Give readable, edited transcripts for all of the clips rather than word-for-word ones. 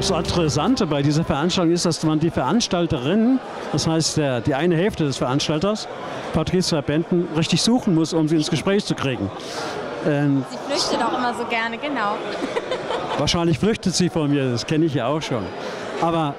Das Interessante bei dieser Veranstaltung ist, dass man die Veranstalterinnen, das heißt die eine Hälfte des Veranstalters, Patricia Benten, richtig suchen muss, um sie ins Gespräch zu kriegen. Sie flüchtet auch immer so gerne, genau. Wahrscheinlich flüchtet sie von mir, das kenne ich ja auch schon. Aber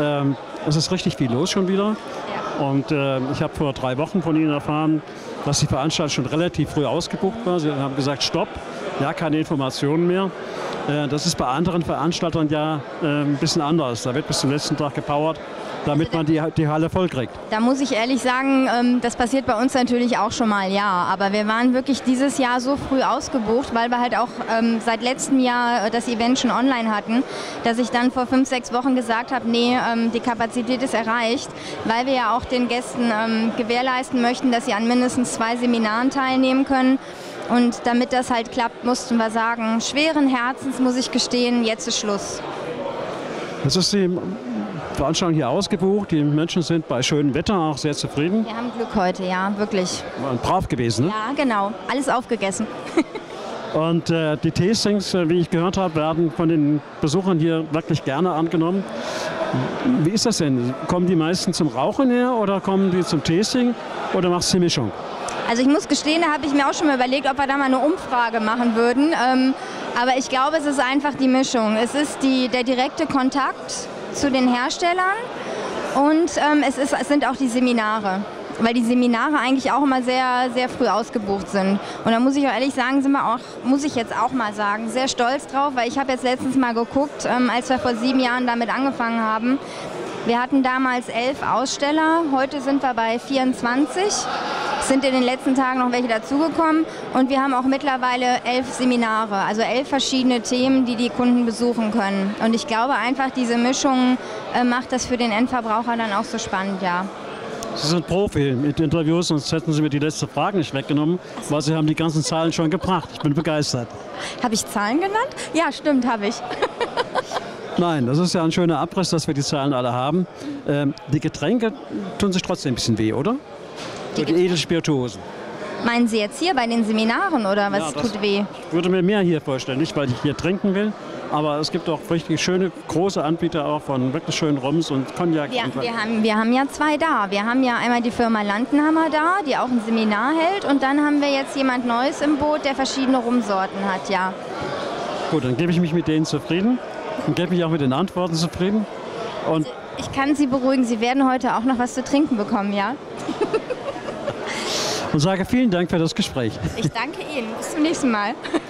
es ist richtig viel los schon wieder. Ja. Und ich habe vor 3 Wochen von Ihnen erfahren, dass die Veranstaltung schon relativ früh ausgebucht war. Sie haben gesagt, stopp, ja, keine Informationen mehr. Das ist bei anderen Veranstaltern ja ein bisschen anders. Da wird bis zum letzten Tag gepowert, damit man die Halle voll kriegt. Da muss ich ehrlich sagen, das passiert bei uns natürlich auch schon mal, ja. Aber wir waren wirklich dieses Jahr so früh ausgebucht, weil wir halt auch seit letztem Jahr das Event schon online hatten, dass ich dann vor 5, 6 Wochen gesagt habe, nee, die Kapazität ist erreicht, weil wir ja auch den Gästen gewährleisten möchten, dass sie an mindestens 2 Seminaren teilnehmen können. Und damit das halt klappt, mussten wir sagen, schweren Herzens muss ich gestehen, jetzt ist Schluss. Das ist die Veranstaltung hier ausgebucht. Die Menschen sind bei schönem Wetter auch sehr zufrieden. Wir haben Glück heute, ja, wirklich. War brav gewesen, ne? Ja, genau. Alles aufgegessen. Und die Tastings, wie ich gehört habe, werden von den Besuchern hier wirklich gerne angenommen. Wie ist das denn? Kommen die meisten zum Rauchen her oder kommen die zum Tasting oder machst du die Mischung? Also ich muss gestehen, da habe ich mir auch schon mal überlegt, ob wir da mal eine Umfrage machen würden. Aber ich glaube, es ist einfach die Mischung. Es ist der direkte Kontakt zu den Herstellern und es sind auch die Seminare. Weil die Seminare eigentlich auch immer sehr, sehr früh ausgebucht sind. Und da muss ich auch ehrlich sagen, muss ich jetzt auch mal sagen, sehr stolz drauf, weil ich habe jetzt letztens mal geguckt, als wir vor 7 Jahren damit angefangen haben. Wir hatten damals 11 Aussteller, heute sind wir bei 24. Es sind in den letzten Tagen noch welche dazugekommen und wir haben auch mittlerweile 11 Seminare, also 11 verschiedene Themen, die die Kunden besuchen können. Und ich glaube einfach, diese Mischung macht das für den Endverbraucher dann auch so spannend, ja. Sie sind Profi mit Interviews, sonst hätten Sie mir die letzte Frage nicht weggenommen, weil Sie haben die ganzen Zahlen schon gebracht. Ich bin begeistert. Habe ich Zahlen genannt? Ja, stimmt, habe ich. Nein, das ist ja ein schöner Abriss, dass wir die Zahlen alle haben. Die Getränke tun sich trotzdem ein bisschen weh, oder? Die Edelspirituosen. Meinen Sie jetzt hier bei den Seminaren oder was tut weh? Ich würde mir mehr hier vorstellen, nicht weil ich hier trinken will, aber es gibt auch richtig schöne, große Anbieter auch von wirklich schönen Roms und Cognac. Ja, wir haben ja 2 da. Wir haben ja einmal die Firma Landenhammer da, die auch ein Seminar hält und dann haben wir jetzt jemand Neues im Boot, der verschiedene Rumsorten hat, ja. Gut, dann gebe ich mich mit denen zufrieden und gebe mich auch mit den Antworten zufrieden. Und also ich kann Sie beruhigen, Sie werden heute auch noch was zu trinken bekommen, ja? Und sage vielen Dank für das Gespräch. Ich danke Ihnen. Bis zum nächsten Mal.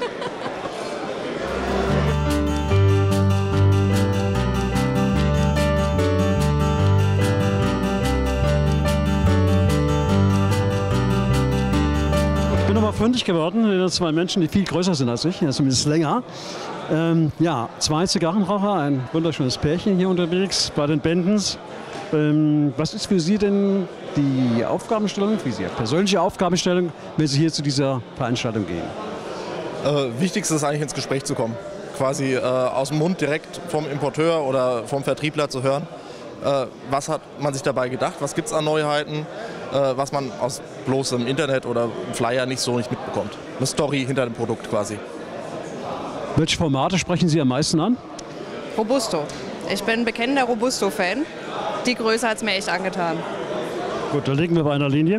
Ich bin nochmal fündig geworden, 2 Menschen, die viel größer sind als ich, zumindest länger. Ja, 2 Zigarrenraucher, ein wunderschönes Pärchen hier unterwegs bei den Bentens. Was ist für Sie denn die Aufgabenstellung, für Sie persönliche Aufgabenstellung, wenn Sie hier zu dieser Veranstaltung gehen? Wichtigste ist eigentlich ins Gespräch zu kommen. Quasi aus dem Mund direkt vom Importeur oder vom Vertriebler zu hören. Was hat man sich dabei gedacht? Was gibt es an Neuheiten? Was man aus bloßem Internet oder Flyer nicht mitbekommt. Eine Story hinter dem Produkt quasi. Welche Formate sprechen Sie am meisten an? Robusto. Ich bin ein bekennender Robusto-Fan. Die Größe hat es mir echt angetan. Gut, da liegen wir bei einer Linie.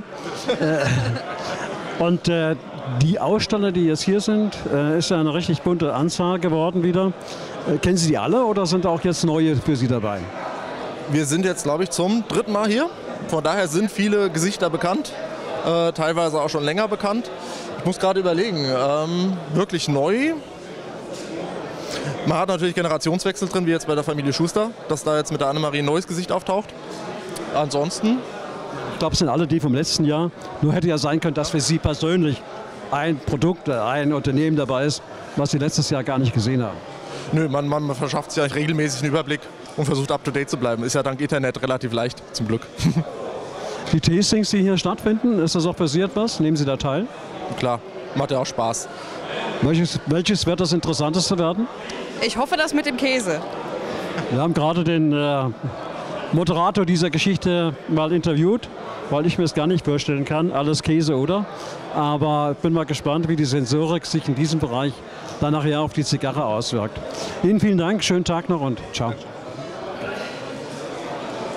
Und die Aussteller, die jetzt hier sind, ist ja eine richtig bunte Anzahl geworden wieder. Kennen Sie die alle oder sind auch jetzt neue für Sie dabei? Wir sind jetzt, glaube ich, zum 3. Mal hier. Von daher sind viele Gesichter bekannt, teilweise auch schon länger bekannt. Ich muss gerade überlegen, wirklich neu. Man hat natürlich Generationswechsel drin, wie jetzt bei der Familie Schuster, dass da jetzt mit der Annemarie ein neues Gesicht auftaucht. Ansonsten? Ich glaube, es sind alle die vom letzten Jahr. Nur hätte ja sein können, dass für Sie persönlich ein Produkt, ein Unternehmen dabei ist, was Sie letztes Jahr gar nicht gesehen haben. Nö, man verschafft sich ja regelmäßig einen Überblick und versucht up-to-date zu bleiben. Ist ja dank Internet relativ leicht, zum Glück. Die Tastings, die hier stattfinden, ist das auch für Sie etwas? Nehmen Sie da teil? Klar, macht ja auch Spaß. Welches wird das Interessanteste werden? Ich hoffe, das mit dem Käse. Wir haben gerade den Moderator dieser Geschichte mal interviewt, weil ich mir es gar nicht vorstellen kann. Alles Käse, oder? Aber ich bin mal gespannt, wie die Sensorik sich in diesem Bereich dann nachher auf die Zigarre auswirkt. Ihnen vielen Dank, schönen Tag noch und ciao.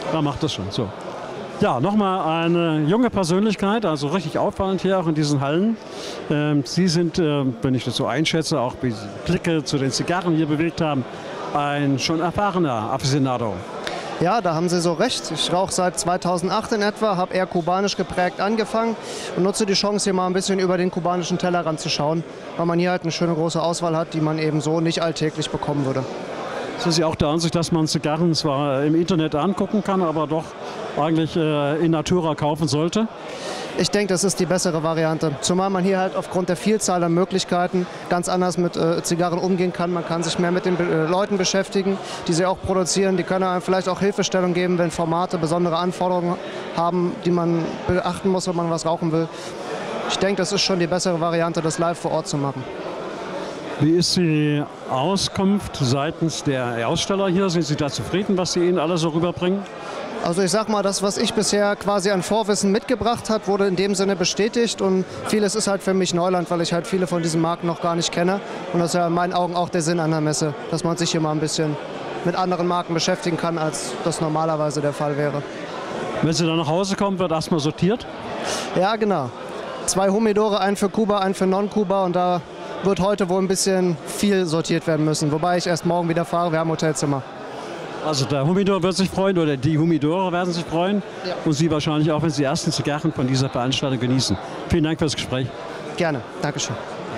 Da macht das schon so. Ja, nochmal eine junge Persönlichkeit, also richtig auffallend hier auch in diesen Hallen. Sie sind, wenn ich das so einschätze, auch wie Sie Blicke zu den Zigarren hier bewegt haben, ein schon erfahrener Aficionado. Ja, da haben Sie so recht. Ich rauche seit 2008 in etwa, habe eher kubanisch geprägt angefangen und nutze die Chance, hier mal ein bisschen über den kubanischen Tellerrand zu schauen, weil man hier halt eine schöne große Auswahl hat, die man eben so nicht alltäglich bekommen würde. Sind Sie auch der Ansicht, dass man Zigarren zwar im Internet angucken kann, aber doch eigentlich in Natura kaufen sollte? Ich denke, das ist die bessere Variante. Zumal man hier halt aufgrund der Vielzahl an Möglichkeiten ganz anders mit Zigarren umgehen kann. Man kann sich mehr mit den Leuten beschäftigen, die sie auch produzieren. Die können einem vielleicht auch Hilfestellung geben, wenn Formate besondere Anforderungen haben, die man beachten muss, wenn man was rauchen will. Ich denke, das ist schon die bessere Variante, das live vor Ort zu machen. Wie ist die Auskunft seitens der Aussteller hier? Sind Sie da zufrieden, was Sie Ihnen alle so rüberbringen? Also ich sag mal, das, was ich bisher quasi an Vorwissen mitgebracht habe, wurde in dem Sinne bestätigt und vieles ist halt für mich Neuland, weil ich halt viele von diesen Marken noch gar nicht kenne und das ist ja in meinen Augen auch der Sinn an der Messe, dass man sich hier mal ein bisschen mit anderen Marken beschäftigen kann, als das normalerweise der Fall wäre. Wenn Sie dann nach Hause kommen, wird erstmal sortiert? Ja, genau. 2 Humidore, einen für Kuba, einen für Non-Kuba und da wird heute wohl ein bisschen viel sortiert werden müssen, wobei ich erst morgen wieder fahre, wir haben Hotelzimmer. Also der Humidor wird sich freuen oder die Humidore werden sich freuen Ja. und Sie wahrscheinlich auch, wenn Sie die ersten Zigarren von dieser Veranstaltung genießen. Vielen Dank fürs Gespräch. Gerne, Dankeschön.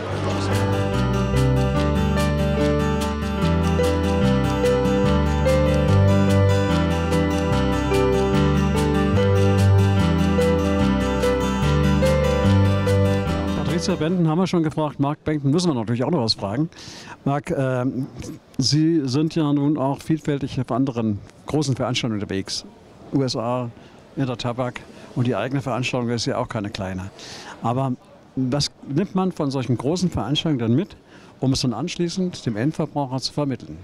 Patricia Benten haben wir schon gefragt, Marc Benten müssen wir natürlich auch noch was fragen. Marc, Sie sind ja nun auch vielfältig auf anderen großen Veranstaltungen unterwegs. USA, Intertabak und die eigene Veranstaltung ist ja auch keine kleine. Aber was nimmt man von solchen großen Veranstaltungen dann mit, um es dann anschließend dem Endverbraucher zu vermitteln?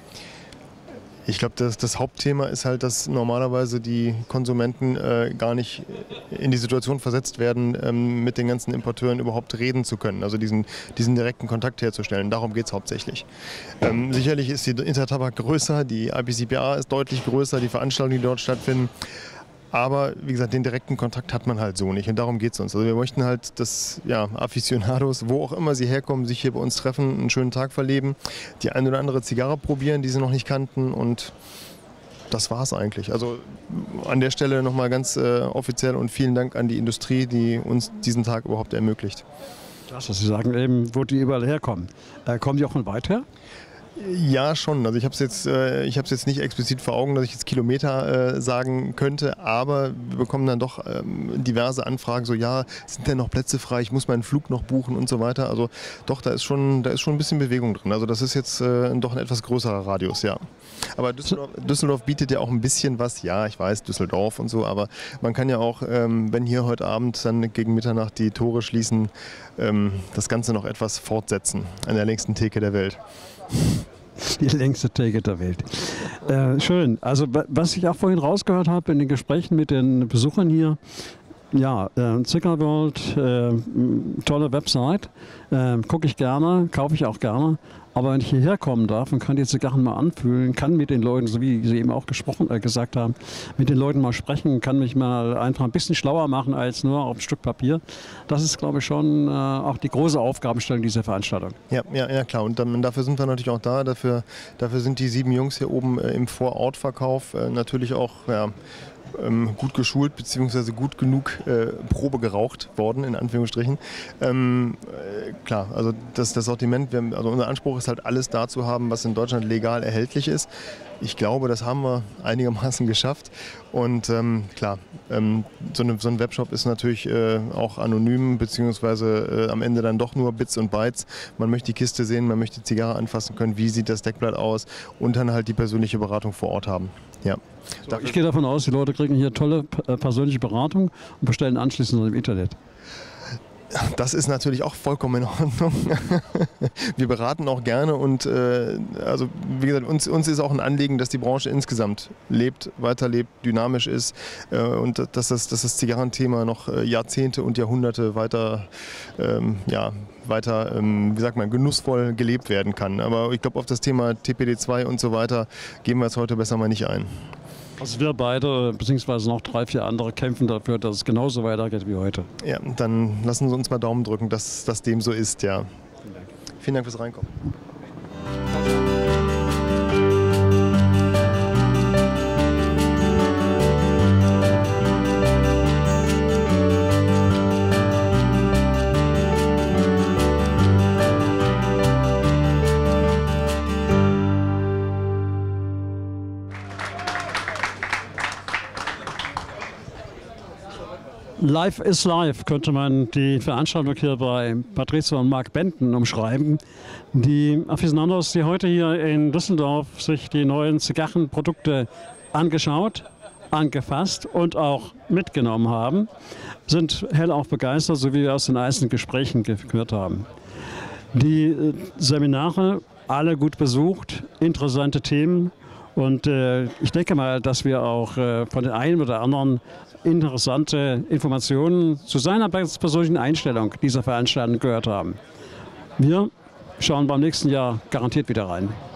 Ich glaube, das Hauptthema ist halt, dass normalerweise die Konsumenten gar nicht in die Situation versetzt werden, mit den ganzen Importeuren überhaupt reden zu können, also diesen direkten Kontakt herzustellen. Darum geht es hauptsächlich. Sicherlich ist die Intertabak größer, die IPCPR ist deutlich größer, die Veranstaltungen, die dort stattfinden. Aber wie gesagt, den direkten Kontakt hat man halt so nicht und darum geht es uns. Also wir möchten halt, dass Aficionados, wo auch immer sie herkommen, sich hier bei uns treffen, einen schönen Tag verleben, die eine oder andere Zigarre probieren, die sie noch nicht kannten und das war's eigentlich. Also an der Stelle nochmal ganz offiziell und vielen Dank an die Industrie, die uns diesen Tag überhaupt ermöglicht. Das, was Sie sagen, eben, wo die überall herkommen. Kommen die auch von weit her? Ja, schon. Also ich habe es jetzt nicht explizit vor Augen, dass ich jetzt Kilometer sagen könnte, aber wir bekommen dann doch diverse Anfragen, so ja, sind denn noch Plätze frei, ich muss meinen Flug noch buchen und so weiter. Also doch, da ist schon ein bisschen Bewegung drin. Also das ist jetzt doch ein etwas größerer Radius, ja. Aber Düsseldorf bietet ja auch ein bisschen was, ja, ich weiß, Düsseldorf und so, aber man kann ja auch, wenn hier heute Abend dann gegen Mitternacht die Tore schließen, das Ganze noch etwas fortsetzen an der längsten Theke der Welt. Die längste Theke der Welt. Schön. Also was ich auch vorhin rausgehört habe in den Gesprächen mit den Besuchern hier, ja, Cigar World, tolle Website, gucke ich gerne, kaufe ich auch gerne. Aber wenn ich hierher kommen darf und kann die Zigarren mal anfühlen, kann mit den Leuten, so wie Sie eben auch gesagt haben, mit den Leuten mal sprechen, kann mich mal einfach ein bisschen schlauer machen als nur auf ein Stück Papier. Das ist, glaube ich, schon auch die große Aufgabenstellung dieser Veranstaltung. Ja, klar. Und dafür sind wir natürlich auch da. Dafür sind die 7 Jungs hier oben im Vorortverkauf natürlich auch gut geschult bzw. gut genug Probe geraucht worden, in Anführungsstrichen. Klar, also das Sortiment, also unser Anspruch ist halt alles da zu haben, was in Deutschland legal erhältlich ist. Ich glaube, das haben wir einigermaßen geschafft. Und klar, so ein Webshop ist natürlich auch anonym, beziehungsweise am Ende dann doch nur Bits und Bytes. Man möchte die Kiste sehen, man möchte die Zigarre anfassen können, wie sieht das Deckblatt aus und dann halt die persönliche Beratung vor Ort haben. Ja. So, ich gehe davon aus, die Leute kriegen hier tolle persönliche Beratung und bestellen anschließend im Internet. Das ist natürlich auch vollkommen in Ordnung. Wir beraten auch gerne und also wie gesagt, uns ist auch ein Anliegen, dass die Branche insgesamt lebt, weiterlebt, dynamisch ist und dass das Zigarrenthema noch Jahrzehnte und Jahrhunderte weiter, wie sagt man, genussvoll gelebt werden kann. Aber ich glaube, auf das Thema TPD2 und so weiter gehen wir jetzt heute besser mal nicht ein. Also wir beide, beziehungsweise noch 3, 4 andere, kämpfen dafür, dass es genauso weitergeht wie heute. Ja, dann lassen Sie uns mal Daumen drücken, dass das dem so ist, ja. Vielen Dank fürs Reinkommen. Life is Life könnte man die Veranstaltung hier bei Patricia und Marc Benten umschreiben. Die Aficionados, die heute hier in Düsseldorf sich die neuen Zigarrenprodukte angeschaut, angefasst und auch mitgenommen haben, sind hellauf begeistert, so wie wir aus den einzelnen Gesprächen gehört haben. Die Seminare, alle gut besucht, interessante Themen und ich denke mal, dass wir auch von den einen oder anderen interessante Informationen zu seiner persönlichen Einstellung dieser Veranstaltung gehört haben. Wir schauen beim nächsten Jahr garantiert wieder rein.